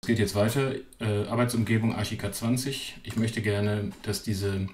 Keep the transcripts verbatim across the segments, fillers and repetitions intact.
Es geht jetzt weiter, äh, Arbeitsumgebung Archicad zwanzig. Ich möchte gerne, dass diese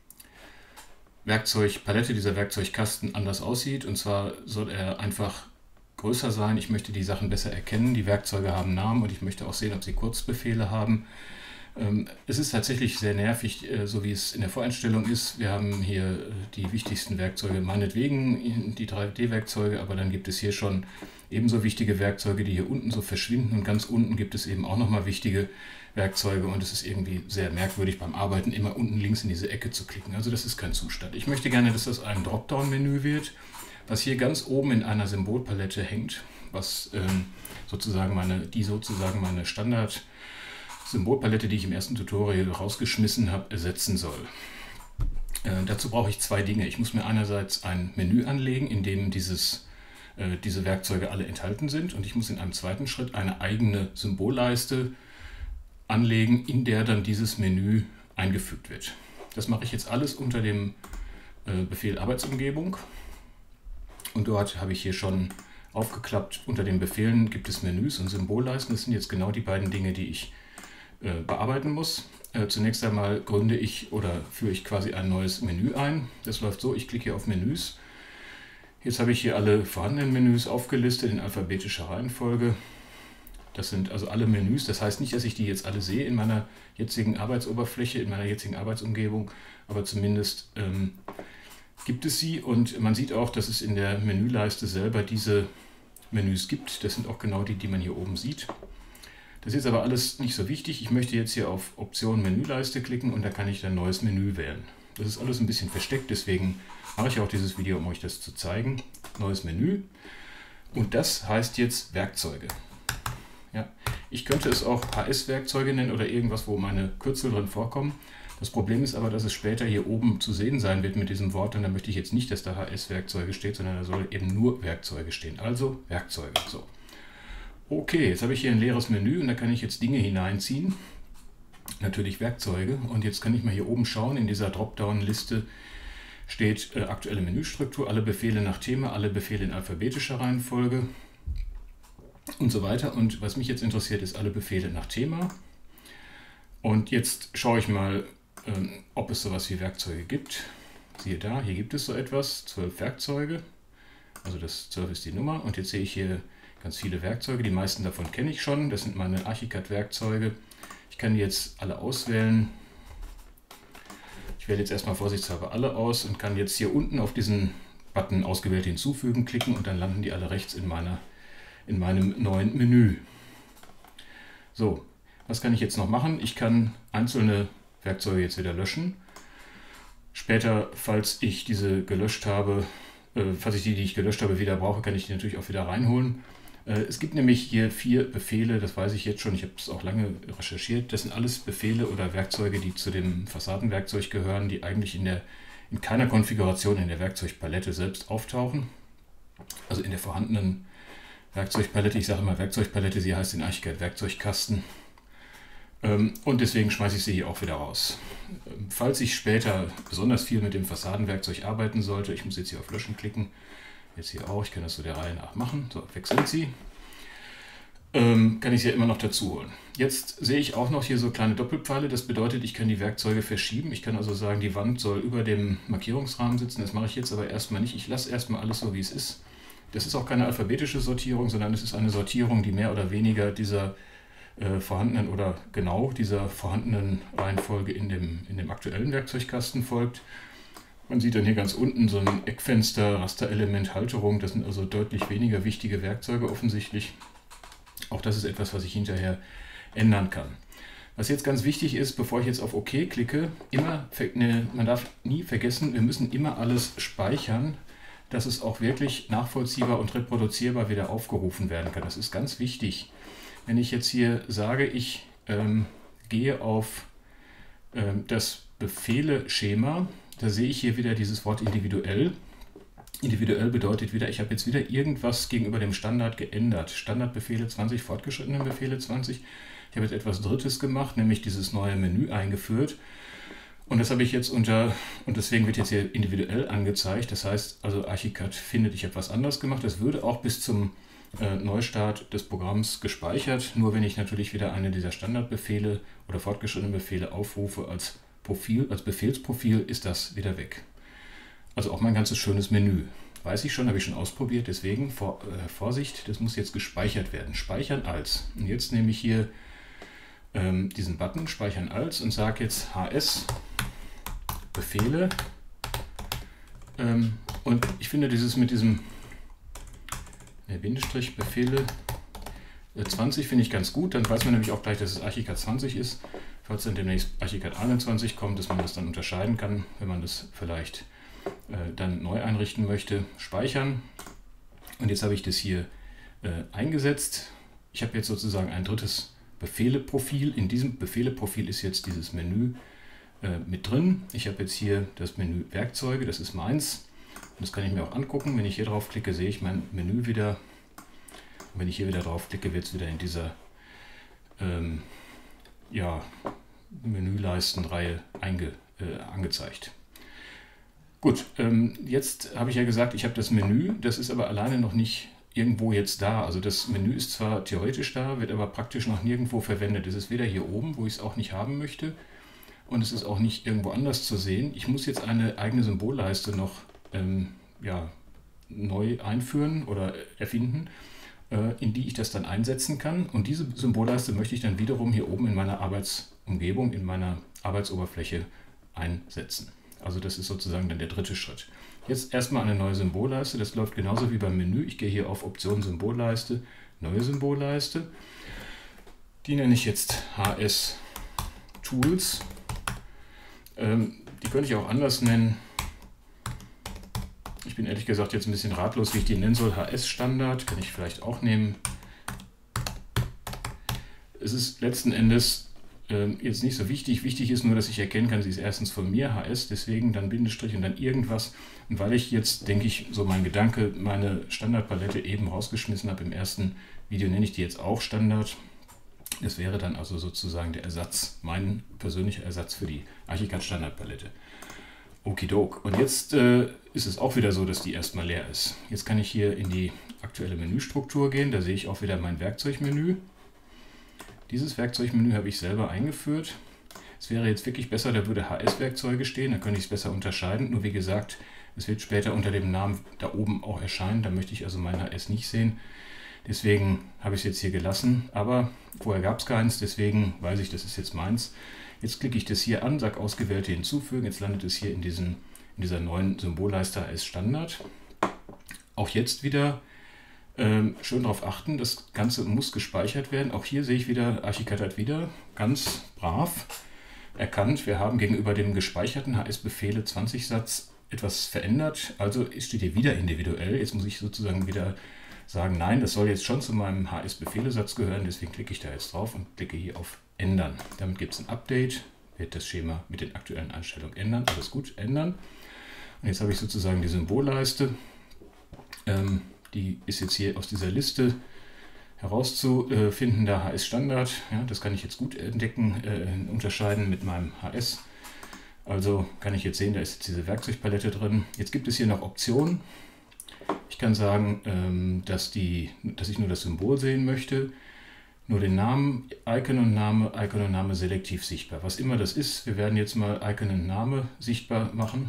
Werkzeugpalette, dieser Werkzeugkasten anders aussieht. Und zwar soll er einfach größer sein. Ich möchte die Sachen besser erkennen. Die Werkzeuge haben Namen und ich möchte auch sehen, ob sie Kurzbefehle haben. Ähm, es ist tatsächlich sehr nervig, äh, so wie es in der Voreinstellung ist. Wir haben hier äh, die wichtigsten Werkzeuge, meinetwegen die drei D-Werkzeuge, aber dann gibt es hier schon ebenso wichtige Werkzeuge, die hier unten so verschwinden, und ganz unten gibt es eben auch nochmal wichtige Werkzeuge, und es ist irgendwie sehr merkwürdig beim Arbeiten immer unten links in diese Ecke zu klicken. Also das ist kein Zustand. Ich möchte gerne, dass das ein Dropdown-Menü wird, was hier ganz oben in einer Symbolpalette hängt, was ähm, sozusagen meine, die sozusagen meine Standard Symbolpalette, die ich im ersten Tutorial rausgeschmissen habe, ersetzen soll. Äh, dazu brauche ich zwei Dinge. Ich muss mir einerseits ein Menü anlegen, in dem dieses diese Werkzeuge alle enthalten sind, und ich muss in einem zweiten Schritt eine eigene Symbolleiste anlegen, in der dann dieses Menü eingefügt wird. Das mache ich jetzt alles unter dem Befehl Arbeitsumgebung, und dort habe ich hier schon aufgeklappt, unter den Befehlen gibt es Menüs und Symbolleisten. Das sind jetzt genau die beiden Dinge, die ich bearbeiten muss. Zunächst einmal gründe ich oder führe ich quasi ein neues Menü ein. Das läuft so: Ich klicke hier auf Menüs. Jetzt habe ich hier alle vorhandenen Menüs aufgelistet in alphabetischer Reihenfolge. Das sind also alle Menüs. Das heißt nicht, dass ich die jetzt alle sehe in meiner jetzigen Arbeitsoberfläche, in meiner jetzigen Arbeitsumgebung, aber zumindest ähm, gibt es sie, und man sieht auch, dass es in der Menüleiste selber diese Menüs gibt. Das sind auch genau die, die man hier oben sieht. Das ist jetzt aber alles nicht so wichtig. Ich möchte jetzt hier auf Option Menüleiste klicken, und da kann ich dann neues Menü wählen. Das ist alles ein bisschen versteckt, deswegen mache ich auch dieses Video, um euch das zu zeigen. Neues Menü. Und das heißt jetzt Werkzeuge. Ja, ich könnte es auch H S-Werkzeuge nennen oder irgendwas, wo meine Kürzel drin vorkommen. Das Problem ist aber, dass es später hier oben zu sehen sein wird mit diesem Wort, und da möchte ich jetzt nicht, dass da H S-Werkzeuge steht, sondern da soll eben nur Werkzeuge stehen. Also Werkzeuge. So. Okay, jetzt habe ich hier ein leeres Menü, und da kann ich jetzt Dinge hineinziehen. Natürlich Werkzeuge, und jetzt kann ich mal hier oben schauen, in dieser Dropdown-Liste steht äh, aktuelle Menüstruktur, alle Befehle nach Thema, alle Befehle in alphabetischer Reihenfolge und so weiter. Und was mich jetzt interessiert, ist alle Befehle nach Thema. Und jetzt schaue ich mal, ähm, ob es sowas wie Werkzeuge gibt. Siehe da, hier gibt es so etwas, zwölf Werkzeuge, also das zwölf ist die Nummer, und jetzt sehe ich hier ganz viele Werkzeuge, die meisten davon kenne ich schon, das sind meine Archicad-Werkzeuge. Ich kann die jetzt alle auswählen. Ich wähle jetzt erstmal vorsichtshalber alle aus und kann jetzt hier unten auf diesen Button Ausgewählte hinzufügen klicken, und dann landen die alle rechts in, meiner, in meinem neuen Menü. So, was kann ich jetzt noch machen? Ich kann einzelne Werkzeuge jetzt wieder löschen. Später, falls ich diese gelöscht habe, äh, falls ich die, die ich gelöscht habe, wieder brauche, kann ich die natürlich auch wieder reinholen. Es gibt nämlich hier vier Befehle, das weiß ich jetzt schon, ich habe es auch lange recherchiert. Das sind alles Befehle oder Werkzeuge, die zu dem Fassadenwerkzeug gehören, die eigentlich in, der, in keiner Konfiguration in der Werkzeugpalette selbst auftauchen. Also in der vorhandenen Werkzeugpalette, ich sage immer Werkzeugpalette, sie heißt in Archicad Werkzeugkasten. Und deswegen schmeiße ich sie hier auch wieder raus. Falls ich später besonders viel mit dem Fassadenwerkzeug arbeiten sollte, ich muss jetzt hier auf Löschen klicken, jetzt hier auch, ich kann das so der Reihe nach machen. So, weg sind sie. Ähm, kann ich sie ja immer noch dazu holen. Jetzt sehe ich auch noch hier so kleine Doppelpfeile. Das bedeutet, ich kann die Werkzeuge verschieben. Ich kann also sagen, die Wand soll über dem Markierungsrahmen sitzen. Das mache ich jetzt aber erstmal nicht. Ich lasse erstmal alles so, wie es ist. Das ist auch keine alphabetische Sortierung, sondern es ist eine Sortierung, die mehr oder weniger dieser äh, vorhandenen oder genau dieser vorhandenen Reihenfolge in dem, in dem aktuellen Werkzeugkasten folgt. Man sieht dann hier ganz unten so ein Eckfenster, Rasterelement, Halterung. Das sind also deutlich weniger wichtige Werkzeuge offensichtlich. Auch das ist etwas, was ich hinterher ändern kann. Was jetzt ganz wichtig ist, bevor ich jetzt auf OK klicke, immer, ne, man darf nie vergessen, wir müssen immer alles speichern, dass es auch wirklich nachvollziehbar und reproduzierbar wieder aufgerufen werden kann. Das ist ganz wichtig. Wenn ich jetzt hier sage, ich ähm, gehe auf ähm, das Befehle-Schema, da sehe ich hier wieder dieses Wort individuell. Individuell bedeutet wieder, ich habe jetzt wieder irgendwas gegenüber dem Standard geändert. Standardbefehle zwanzig, fortgeschrittene Befehle zwanzig. Ich habe jetzt etwas Drittes gemacht, nämlich dieses neue Menü eingeführt. Und das habe ich jetzt unter, und deswegen wird jetzt hier individuell angezeigt. Das heißt, also Archicad findet, ich habe was anderes gemacht. Das würde auch bis zum äh, Neustart des Programms gespeichert. Nur wenn ich natürlich wieder eine dieser Standardbefehle oder fortgeschrittenen Befehle aufrufe als Profil, als Befehlsprofil, ist das wieder weg. Also auch mein ganzes schönes Menü. Weiß ich schon, habe ich schon ausprobiert, deswegen vor, äh, Vorsicht, das muss jetzt gespeichert werden. Speichern als. Und jetzt nehme ich hier ähm, diesen Button, Speichern als, und sage jetzt H S Befehle. Ähm, und ich finde dieses mit diesem äh, Bindestrich Befehle äh, zwanzig finde ich ganz gut. Dann weiß man nämlich auch gleich, dass es Archicad zwanzig ist. Falls dann demnächst Archicad einundzwanzig kommt, dass man das dann unterscheiden kann, wenn man das vielleicht äh, dann neu einrichten möchte. Speichern. Und jetzt habe ich das hier äh, eingesetzt. Ich habe jetzt sozusagen ein drittes Befehle-Profil. In diesem Befehle-Profil ist jetzt dieses Menü äh, mit drin. Ich habe jetzt hier das Menü Werkzeuge, das ist meins. Und das kann ich mir auch angucken. Wenn ich hier drauf klicke, sehe ich mein Menü wieder. Und wenn ich hier wieder drauf klicke, wird es wieder in dieser ähm, ja, Menüleistenreihe einge, äh, angezeigt. Gut, ähm, jetzt habe ich ja gesagt, ich habe das Menü, das ist aber alleine noch nicht irgendwo jetzt da. Also das Menü ist zwar theoretisch da, wird aber praktisch noch nirgendwo verwendet. Es ist weder hier oben, wo ich es auch nicht haben möchte, und es ist auch nicht irgendwo anders zu sehen. Ich muss jetzt eine eigene Symbolleiste noch ähm, ja, neu einführen oder erfinden, äh, in die ich das dann einsetzen kann. Und diese Symbolleiste möchte ich dann wiederum hier oben in meiner Arbeitsumgebung, in meiner Arbeitsoberfläche einsetzen. Also das ist sozusagen dann der dritte Schritt. Jetzt erstmal eine neue Symbolleiste. Das läuft genauso wie beim Menü. Ich gehe hier auf Option Symbolleiste, neue Symbolleiste. Die nenne ich jetzt H S Tools. Ähm, die könnte ich auch anders nennen. Ich bin ehrlich gesagt jetzt ein bisschen ratlos, wie ich die nennen soll. H S Standard kann ich vielleicht auch nehmen. Es ist letzten Endes ähm, jetzt nicht so wichtig. Wichtig ist nur, dass ich erkennen kann, sie ist erstens von mir, H S, deswegen dann Bindestrich und dann irgendwas. Und weil ich jetzt, denke ich, so mein Gedanke, meine Standardpalette eben rausgeschmissen habe im ersten Video, nenne ich die jetzt auch Standard. Das wäre dann also sozusagen der Ersatz, mein persönlicher Ersatz für die Archicad Standardpalette. Okidok. Und jetzt äh, ist es auch wieder so, dass die erstmal leer ist. Jetzt kann ich hier in die aktuelle Menüstruktur gehen. Da sehe ich auch wieder mein Werkzeugmenü. Dieses Werkzeugmenü habe ich selber eingeführt. Es wäre jetzt wirklich besser, da würde H S-Werkzeuge stehen, dann könnte ich es besser unterscheiden. Nur wie gesagt, es wird später unter dem Namen da oben auch erscheinen. Da möchte ich also mein H S nicht sehen. Deswegen habe ich es jetzt hier gelassen. Aber vorher gab es keins, deswegen weiß ich, das ist jetzt meins. Jetzt klicke ich das hier an, sage ausgewählte hinzufügen. Jetzt landet es hier in, diesen, in dieser neuen Symbolleiste als Standard. Auch jetzt wieder ähm, schön darauf achten, das Ganze muss gespeichert werden. Auch hier sehe ich wieder, Archicad hat wieder ganz brav erkannt, wir haben gegenüber dem gespeicherten H S-Befehle zwanzig Satz etwas verändert. Also steht hier wieder individuell. Jetzt muss ich sozusagen wieder sagen, nein, das soll jetzt schon zu meinem H S-Befehle-Satz gehören. Deswegen klicke ich da jetzt drauf und klicke hier auf Ändern. Damit gibt es ein Update, wird das Schema mit den aktuellen Einstellungen ändern. Alles gut, ändern. Und jetzt habe ich sozusagen die Symbolleiste. Ähm, die ist jetzt hier aus dieser Liste herauszufinden, der H S-Standard. Ja, das kann ich jetzt gut entdecken, äh, unterscheiden mit meinem H S. Also kann ich jetzt sehen, da ist jetzt diese Werkzeugpalette drin. Jetzt gibt es hier noch Optionen. Ich kann sagen, ähm, dass, die, dass ich nur das Symbol sehen möchte. Nur den Namen, Icon und Name, Icon und Name selektiv sichtbar. Was immer das ist, wir werden jetzt mal Icon und Name sichtbar machen.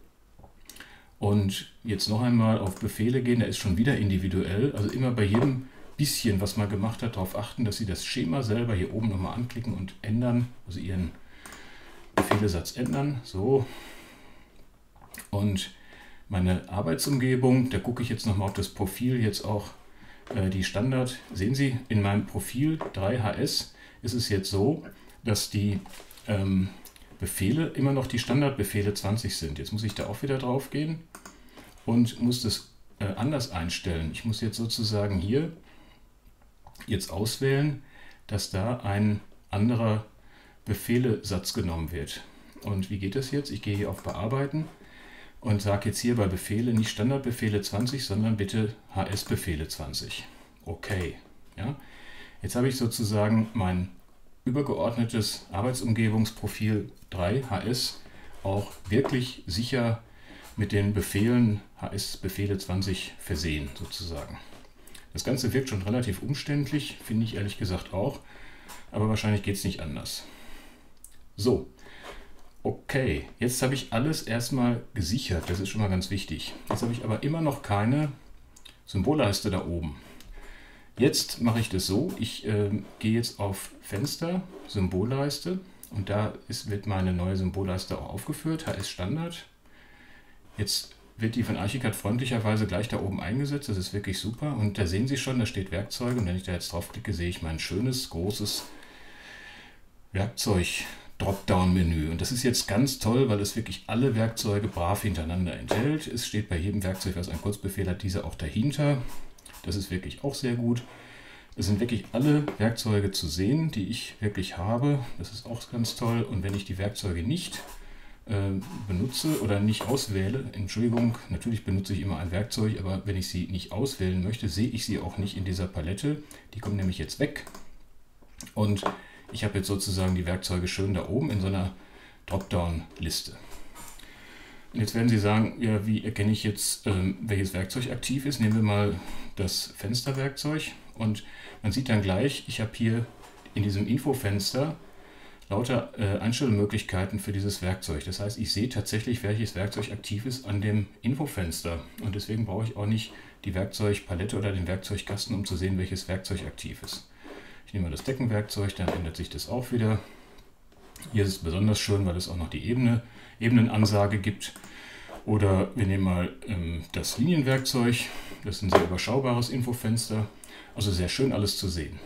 Und jetzt noch einmal auf Befehle gehen, der ist schon wieder individuell. Also immer bei jedem bisschen, was man gemacht hat, darauf achten, dass Sie das Schema selber hier oben nochmal anklicken und ändern. Also Ihren Befehlesatz ändern. So. Und meine Arbeitsumgebung, da gucke ich jetzt nochmal auf das Profil, jetzt auch die Standard. Sehen Sie, in meinem Profil drei H S ist es jetzt so, dass die ähm, Befehle immer noch die Standardbefehle zwanzig sind. Jetzt muss ich da auch wieder drauf gehen und muss das äh, anders einstellen. Ich muss jetzt sozusagen hier jetzt auswählen, dass da ein anderer Befehlesatz genommen wird. Und wie geht das jetzt? Ich gehe hier auf Bearbeiten und sage jetzt hier bei Befehle nicht Standardbefehle zwanzig, sondern bitte H S-Befehle zwanzig. Okay. Ja? Jetzt habe ich sozusagen mein übergeordnetes Arbeitsumgebungsprofil drei H S auch wirklich sicher mit den Befehlen H S-Befehle zwanzig versehen sozusagen. Das Ganze wirkt schon relativ umständlich, finde ich ehrlich gesagt auch, aber wahrscheinlich geht es nicht anders. So, okay, jetzt habe ich alles erstmal gesichert, das ist schon mal ganz wichtig. Jetzt habe ich aber immer noch keine Symbolleiste da oben. Jetzt mache ich das so, ich äh, gehe jetzt auf Fenster, Symbolleiste und da ist, wird meine neue Symbolleiste auch aufgeführt, H S Standard. Jetzt wird die von Archicad freundlicherweise gleich da oben eingesetzt, das ist wirklich super und da sehen Sie schon, da steht Werkzeuge und wenn ich da jetzt draufklicke, sehe ich mein schönes, großes Werkzeug-Dropdown-Menü und das ist jetzt ganz toll, weil es wirklich alle Werkzeuge brav hintereinander enthält. Es steht bei jedem Werkzeug, was einen Kurzbefehl hat, diese auch dahinter. Das ist wirklich auch sehr gut. Es sind wirklich alle Werkzeuge zu sehen, die ich wirklich habe. Das ist auch ganz toll. Und wenn ich die Werkzeuge nicht äh, benutze oder nicht auswähle, Entschuldigung, natürlich benutze ich immer ein Werkzeug, aber wenn ich sie nicht auswählen möchte, sehe ich sie auch nicht in dieser Palette. Die kommen nämlich jetzt weg. Und ich habe jetzt sozusagen die Werkzeuge schön da oben in so einer Dropdown-Liste. Und jetzt werden Sie sagen, ja, wie erkenne ich jetzt, ähm, welches Werkzeug aktiv ist? Nehmen wir mal das Fensterwerkzeug und man sieht dann gleich, ich habe hier in diesem Infofenster lauter äh, Einstellmöglichkeiten für dieses Werkzeug. Das heißt, ich sehe tatsächlich, welches Werkzeug aktiv ist an dem Infofenster und deswegen brauche ich auch nicht die Werkzeugpalette oder den Werkzeugkasten, um zu sehen, welches Werkzeug aktiv ist. Ich nehme mal das Deckenwerkzeug, dann ändert sich das auch wieder. Hier ist es besonders schön, weil es auch noch die Ebene, Ebenenansage gibt. Oder wir nehmen mal ähm, das Linienwerkzeug. Das ist ein sehr überschaubares Infofenster. Also sehr schön alles zu sehen.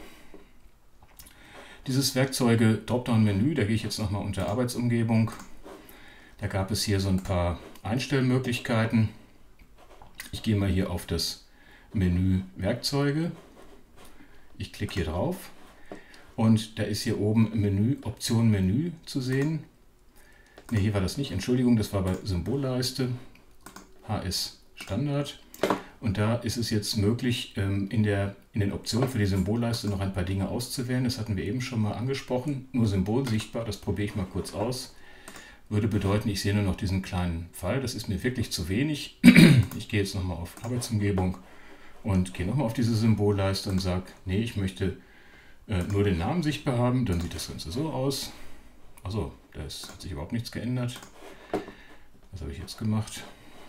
Dieses Werkzeuge Dropdown-Menü, da gehe ich jetzt nochmal unter Arbeitsumgebung. Da gab es hier so ein paar Einstellmöglichkeiten. Ich gehe mal hier auf das Menü Werkzeuge. Ich klicke hier drauf. Und da ist hier oben Menü, Option Menü zu sehen. Ne, hier war das nicht, Entschuldigung, das war bei Symbolleiste, H S Standard. Und da ist es jetzt möglich, in, der, in den Optionen für die Symbolleiste noch ein paar Dinge auszuwählen. Das hatten wir eben schon mal angesprochen. Nur Symbol sichtbar, das probiere ich mal kurz aus. Würde bedeuten, ich sehe nur noch diesen kleinen Pfeil. Das ist mir wirklich zu wenig. Ich gehe jetzt nochmal auf Arbeitsumgebung und gehe nochmal auf diese Symbolleiste und sage, nee, ich möchte nur den Namen sichtbar haben, dann sieht das Ganze so aus. Also, da hat sich überhaupt nichts geändert. Was habe ich jetzt gemacht?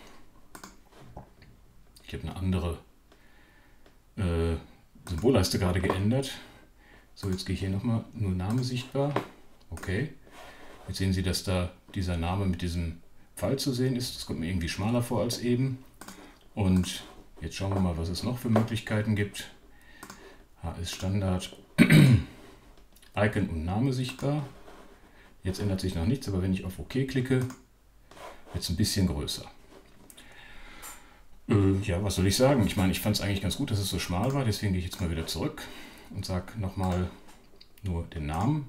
Ich habe eine andere äh, Symbolleiste gerade geändert. So, jetzt gehe ich hier nochmal, nur Name sichtbar. Okay. Jetzt sehen Sie, dass da dieser Name mit diesem Pfeil zu sehen ist. Das kommt mir irgendwie schmaler vor als eben. Und jetzt schauen wir mal, was es noch für Möglichkeiten gibt. H S Standard. Icon und Name sichtbar. Jetzt ändert sich noch nichts, aber wenn ich auf OK klicke, wird es ein bisschen größer. Äh, ja, was soll ich sagen? Ich meine, ich fand es eigentlich ganz gut, dass es so schmal war, deswegen gehe ich jetzt mal wieder zurück und sage nochmal nur den Namen.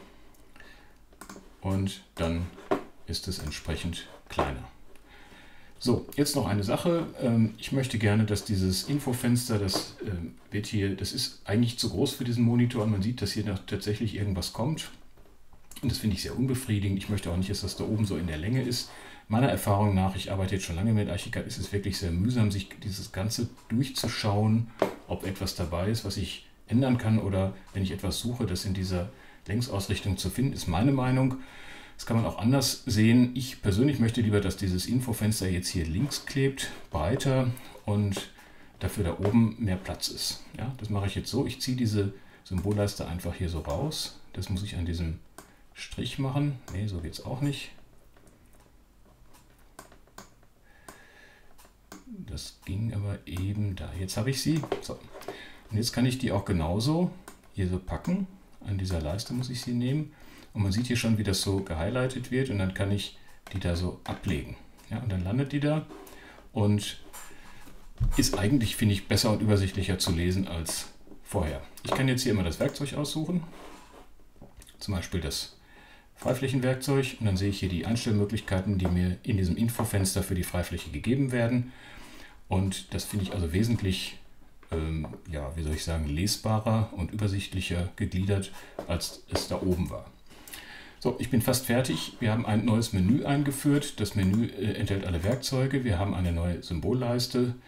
Und dann ist es entsprechend kleiner. So, jetzt noch eine Sache. Ich möchte gerne, dass dieses Infofenster, das wird hier, das ist eigentlich zu groß für diesen Monitor und man sieht, dass hier noch tatsächlich irgendwas kommt. Und das finde ich sehr unbefriedigend. Ich möchte auch nicht, dass das da oben so in der Länge ist. Meiner Erfahrung nach, ich arbeite jetzt schon lange mit Archicad, ist es wirklich sehr mühsam, sich dieses Ganze durchzuschauen, ob etwas dabei ist, was ich ändern kann oder wenn ich etwas suche, das in dieser Längsausrichtung zu finden ist, meine Meinung. Das kann man auch anders sehen. Ich persönlich möchte lieber, dass dieses Infofenster jetzt hier links klebt, breiter und dafür da oben mehr Platz ist. Ja, das mache ich jetzt so. Ich ziehe diese Symbolleiste einfach hier so raus. Das muss ich an diesem Strich machen. Ne, so geht es auch nicht. Das ging aber eben da. Jetzt habe ich sie. So. Und jetzt kann ich die auch genauso hier so packen. An dieser Leiste muss ich sie nehmen. Und man sieht hier schon, wie das so gehighlightet wird und dann kann ich die da so ablegen. Ja, und dann landet die da und ist eigentlich, finde ich, besser und übersichtlicher zu lesen als vorher. Ich kann jetzt hier immer das Werkzeug aussuchen, zum Beispiel das Freiflächenwerkzeug und dann sehe ich hier die Einstellmöglichkeiten, die mir in diesem Infofenster für die Freifläche gegeben werden. Und das finde ich also wesentlich, ähm, ja, wie soll ich sagen, lesbarer und übersichtlicher gegliedert, als es da oben war. So, ich bin fast fertig. Wir haben ein neues Menü eingeführt. Das Menü äh, enthält alle Werkzeuge. Wir haben eine neue Symbolleiste.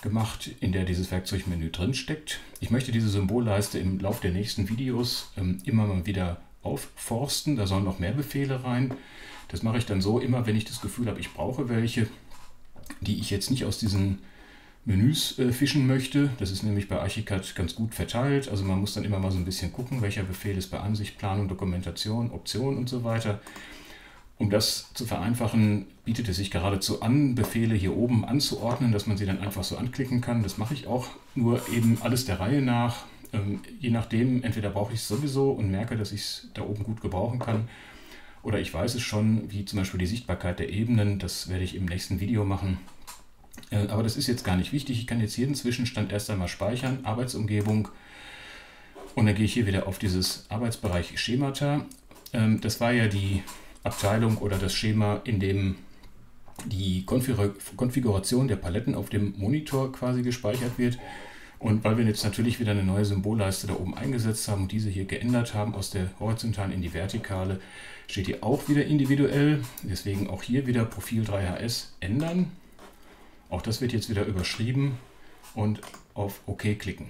gemacht, in der dieses Werkzeugmenü drin steckt. Ich möchte diese Symbolleiste im Laufe der nächsten Videos ähm, immer mal wieder aufforsten. Da sollen noch mehr Befehle rein. Das mache ich dann so, immer wenn ich das Gefühl habe, ich brauche welche, die ich jetzt nicht aus diesen Menüs äh, fischen möchte. Das ist nämlich bei Archicad ganz gut verteilt. Also man muss dann immer mal so ein bisschen gucken, welcher Befehl ist bei Ansicht, Planung, Dokumentation, Option und so weiter. Um das zu vereinfachen, bietet es sich geradezu an, Befehle hier oben anzuordnen, dass man sie dann einfach so anklicken kann. Das mache ich auch, nur eben alles der Reihe nach. Ähm, je nachdem, entweder brauche ich es sowieso und merke, dass ich es da oben gut gebrauchen kann, oder ich weiß es schon, wie zum Beispiel die Sichtbarkeit der Ebenen. Das werde ich im nächsten Video machen. Äh, aber das ist jetzt gar nicht wichtig. Ich kann jetzt jeden Zwischenstand erst einmal speichern, Arbeitsumgebung. Und dann gehe ich hier wieder auf dieses Arbeitsbereich Schemata. Ähm, das war ja die Abteilung oder das Schema, in dem die Konfiguration der Paletten auf dem Monitor quasi gespeichert wird. Und weil wir jetzt natürlich wieder eine neue Symbolleiste da oben eingesetzt haben und diese hier geändert haben, aus der horizontalen in die vertikale, steht hier auch wieder individuell. Deswegen auch hier wieder Profil drei H S ändern. Auch das wird jetzt wieder überschrieben und auf OK klicken.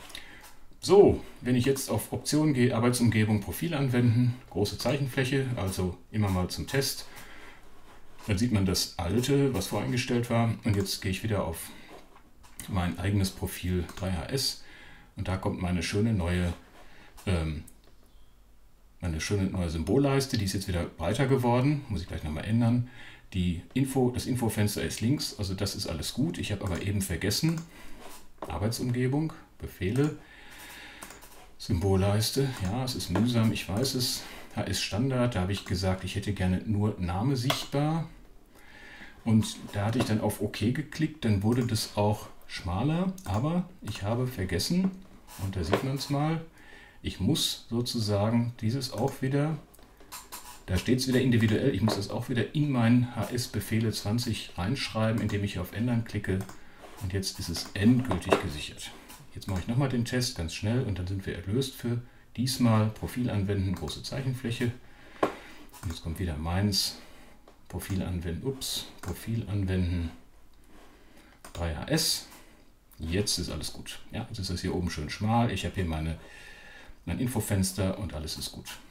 So, wenn ich jetzt auf Optionen gehe, Arbeitsumgebung, Profil anwenden, große Zeichenfläche, also immer mal zum Test, dann sieht man das alte, was voreingestellt war. Und jetzt gehe ich wieder auf mein eigenes Profil drei H S und da kommt meine schöne neue, ähm, meine schöne neue Symbolleiste. Die ist jetzt wieder breiter geworden, muss ich gleich nochmal ändern. Die Info, das Infofenster ist links, also das ist alles gut. Ich habe aber eben vergessen, Arbeitsumgebung, Befehle, Symbolleiste, ja, es ist mühsam, ich weiß es. H S Standard, da habe ich gesagt, ich hätte gerne nur Name sichtbar. Und da hatte ich dann auf OK geklickt, dann wurde das auch schmaler, aber ich habe vergessen, und da sieht man es mal, ich muss sozusagen dieses auch wieder, da steht es wieder individuell, ich muss das auch wieder in meinen H S Befehle zwanzig reinschreiben, indem ich auf Ändern klicke, und jetzt ist es endgültig gesichert. Jetzt mache ich nochmal den Test ganz schnell und dann sind wir erlöst für diesmal Profil anwenden, große Zeichenfläche. Und jetzt kommt wieder meins, Profil anwenden, ups, Profil anwenden, drei H S. Jetzt ist alles gut. Ja, jetzt ist das hier oben schön schmal. Ich habe hier meine, mein Infofenster und alles ist gut.